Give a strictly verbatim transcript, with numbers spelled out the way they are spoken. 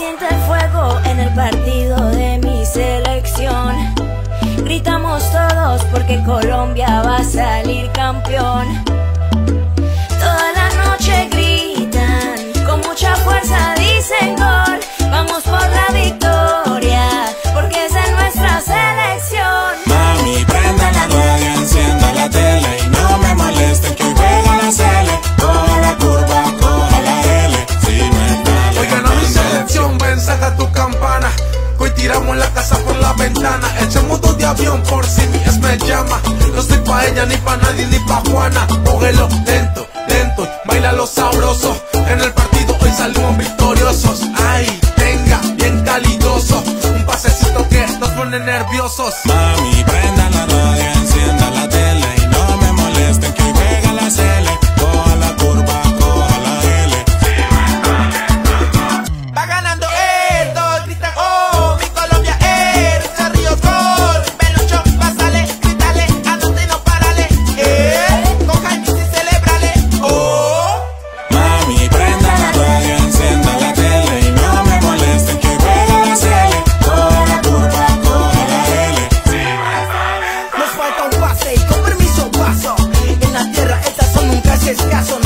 siente el fuego en el partido de mi selección. Gritamos todos porque Colombia va a salir campeón. Toda la noche gritan, con mucha fuerza dicen gol. Vamos por la victoria, porque es de nuestra selección. Mami, prenda la radio, encienda la tele y no me moleste que hoy juega la Sele. Coja la curva, coja la L, si no está. Hoy gana mi selección, ven, saca tu campana. Hoy tiramos la casa por la ventana. Echemos dos de avión por si mi ex me llama. No soy pa' ella, ni pa' nadie, ni pa' Juana. Cógelo lento, lento, bailalo sabroso. En el partido hoy salimos victoriosos. Ay, venga, bien calidoso. Un pasecito que nos pone nerviosos. Mami, prenda la radio, encienda la tele y no me moleste que hoy juega la Sele. Coja la curva, coja la L. Va ganando él, todos gritan oh, mi Colombia es, Lucha Río gol, Pelucho, pásale, grítale, anote y no parale, eh, con Jaime y celebrale, oh. Mami, prenda la radio, encienda la tele y no me moleste que hoy juega la Sele. Coja la curva, coja la L. Nos falta un pase y con permiso paso. En la tierra estas son nunca haces caso.